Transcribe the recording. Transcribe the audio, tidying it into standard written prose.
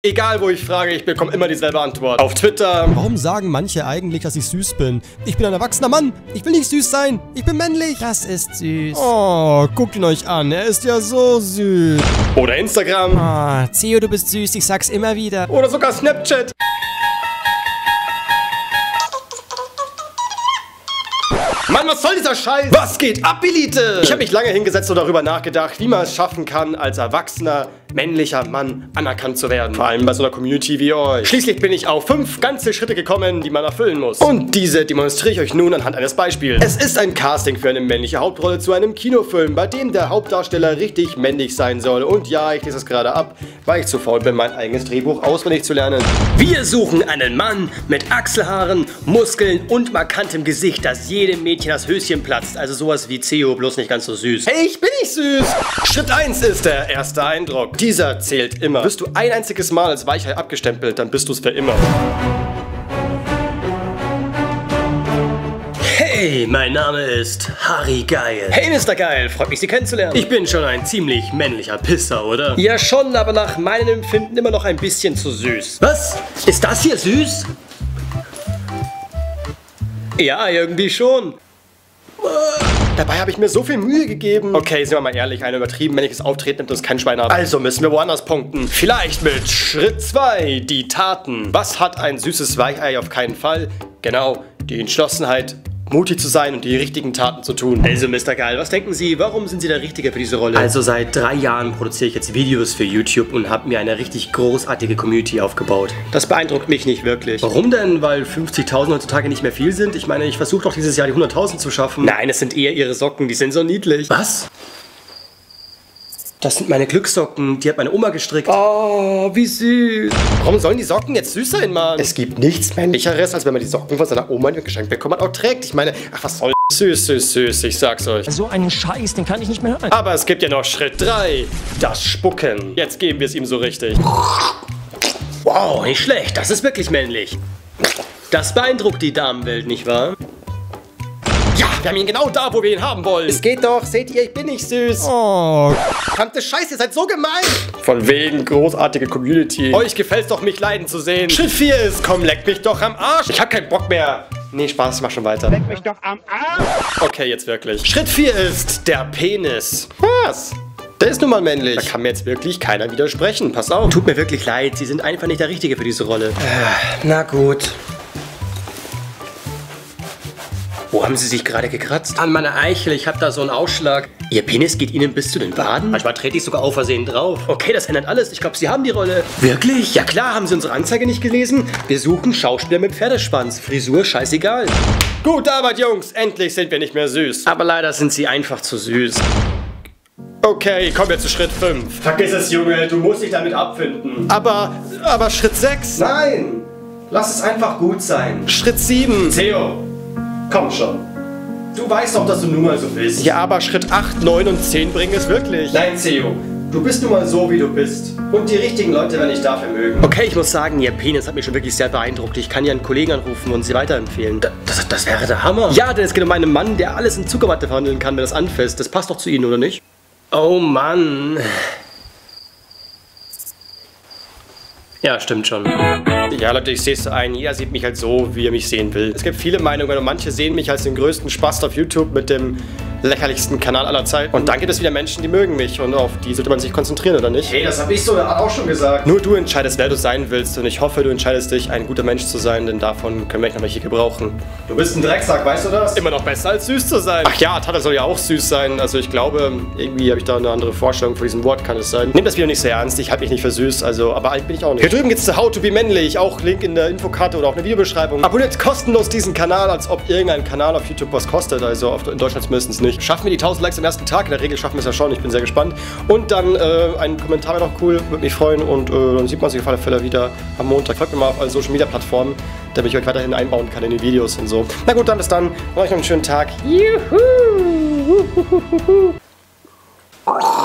Egal wo ich frage, ich bekomme immer dieselbe Antwort. Auf Twitter. Warum sagen manche eigentlich, dass ich süß bin? Ich bin ein erwachsener Mann. Ich will nicht süß sein. Ich bin männlich. Das ist süß. Oh, guckt ihn euch an. Er ist ja so süß. Oder Instagram. Oh, Theo, du bist süß. Ich sag's immer wieder. Oder sogar Snapchat. Mann, was soll dieser Scheiß? Was geht ab, Elite? Ich habe mich lange hingesetzt und darüber nachgedacht, wie man es schaffen kann, als erwachsener, männlicher Mann anerkannt zu werden. Vor allem bei so einer Community wie euch. Schließlich bin ich auf 5 ganze Schritte gekommen, die man erfüllen muss. Und diese demonstriere ich euch nun anhand eines Beispiels. Es ist ein Casting für eine männliche Hauptrolle zu einem Kinofilm, bei dem der Hauptdarsteller richtig männlich sein soll. Und ja, ich lese es gerade ab, weil ich zu faul bin, mein eigenes Drehbuch auswendig zu lernen. Wir suchen einen Mann mit Achselhaaren, Muskeln und markantem Gesicht, das jedem Mädchen das Höschen platzt. Also sowas wie Theo, bloß nicht ganz so süß. Hey, ich bin nicht süß! Schritt 1 ist der erste Eindruck. Dieser zählt immer. Wirst du ein einziges Mal als Weichei abgestempelt, dann bist du es für immer. Hey, mein Name ist Harry Geil. Hey, Mr. Geil, freut mich, Sie kennenzulernen. Ich bin schon ein ziemlich männlicher Pisser, oder? Ja schon, aber nach meinem Empfinden immer noch ein bisschen zu süß. Was? Ist das hier süß? Ja, irgendwie schon. Dabei habe ich mir so viel Mühe gegeben. Okay, sind wir mal ehrlich, ein übertrieben männliches Auftreten nimmt uns kein Schwein ab. Also müssen wir woanders punkten. Vielleicht mit Schritt 2, die Taten. Was hat ein süßes Weichei auf keinen Fall? Genau, die Entschlossenheit, mutig zu sein und die richtigen Taten zu tun. Also, Mr. Geil, was denken Sie, warum sind Sie der Richtige für diese Rolle? Also, seit 3 Jahren produziere ich jetzt Videos für YouTube und habe mir eine richtig großartige Community aufgebaut. Das beeindruckt mich nicht wirklich. Warum denn? Weil 50.000 heutzutage nicht mehr viel sind? Ich meine, ich versuche doch dieses Jahr die 100.000 zu schaffen. Nein, es sind eher Ihre Socken, die sind so niedlich. Was? Das sind meine Glückssocken, die hat meine Oma gestrickt. Oh, wie süß. Warum sollen die Socken jetzt süß sein, Mann? Es gibt nichts Männlicheres, als wenn man die Socken von seiner Oma geschenkt bekommen hat, auch trägt. Ich meine, ach, was soll süß, süß, süß, ich sag's euch. So einen Scheiß, den kann ich nicht mehr hören. Aber es gibt ja noch Schritt 3, das Spucken. Jetzt geben wir es ihm so richtig. Wow, nicht schlecht, das ist wirklich männlich. Das beeindruckt die Damenwelt, nicht wahr? Ja, wir haben ihn genau da, wo wir ihn haben wollen. Es geht doch, seht ihr, ich bin nicht süß. Oh. Verdammte Scheiße, ihr seid so gemein. Von wegen, großartige Community. Euch gefällt's doch, mich leiden zu sehen. Schritt 4 ist, komm, leck mich doch am Arsch. Ich hab keinen Bock mehr. Nee, Spaß, ich mach schon weiter. Leck mich doch am Arsch. Okay, jetzt wirklich. Schritt 4 ist der Penis. Was? Der ist nun mal männlich. Da kann mir jetzt wirklich keiner widersprechen. Pass auf. Tut mir wirklich leid, Sie sind einfach nicht der Richtige für diese Rolle. Na gut. Wo haben Sie sich gerade gekratzt? An meiner Eichel, ich habe da so einen Ausschlag. Ihr Penis geht Ihnen bis zu den Waden? Manchmal trete ich sogar auf Versehen drauf. Okay, das ändert alles. Ich glaube, Sie haben die Rolle. Wirklich? Ja klar, haben Sie unsere Anzeige nicht gelesen? Wir suchen Schauspieler mit Pferdeschwanz. Frisur, scheißegal. Gute Arbeit, Jungs. Endlich sind wir nicht mehr süß. Aber leider sind Sie einfach zu süß. Okay, kommen wir zu Schritt 5. Vergiss es, Junge. Du musst dich damit abfinden. Aber Schritt 6? Nein. Lass es einfach gut sein. Schritt 7. Theo. Komm schon. Du weißt doch, dass du nun mal so bist. Ja, aber Schritt 8, 9 und 10 bringen es wirklich. Nein, Theo. Du bist nun mal so, wie du bist. Und die richtigen Leute werden dich dafür mögen. Okay, ich muss sagen, Ihr Penis hat mich schon wirklich sehr beeindruckt. Ich kann ja einen Kollegen anrufen und Sie weiterempfehlen. Das wäre der Hammer. Ja, denn es geht um einen Mann, der alles in Zuckerwatte verhandeln kann, wenn das anfasst. Das passt doch zu Ihnen, oder nicht? Oh Mann. Ja, stimmt schon. Ja, Leute, ich sehe es ein. Jeder sieht mich halt so, wie er mich sehen will. Es gibt viele Meinungen und manche sehen mich als den größten Spast auf YouTube mit dem lächerlichsten Kanal aller Zeiten. Und dann gibt es wieder Menschen, die mögen mich und auf die sollte man sich konzentrieren, oder nicht? Hey, das habe ich so auch schon gesagt. Nur du entscheidest, wer du sein willst und ich hoffe, du entscheidest dich, ein guter Mensch zu sein, denn davon können wir echt noch welche gebrauchen. Du bist ein Drecksack, weißt du das? Immer noch besser als süß zu sein. Ach ja, Tata soll ja auch süß sein. Also ich glaube, irgendwie habe ich da eine andere Vorstellung von diesem Wort, kann es sein. Nehmt das Video nicht sehr ernst, ich halte mich nicht für süß, also, aber alt bin ich auch nicht. Hier drüben geht's zu How to be männlich, auch Link in der Infokarte oder auch in der Videobeschreibung. Abonniert kostenlos diesen Kanal, als ob irgendein Kanal auf YouTube was kostet, also in Deutschland zumindest nicht. Schaffen wir die 1000 Likes am ersten Tag, in der Regel schaffen wir es ja schon, ich bin sehr gespannt. Und dann ein Kommentar wäre noch cool, würde mich freuen und dann sieht man sich auf alle Fälle wieder am Montag. Folgt mir mal auf allen Social Media Plattformen, damit ich euch weiterhin einbauen kann in die Videos und so. Na gut, dann bis dann, euch noch einen schönen Tag. Juhu!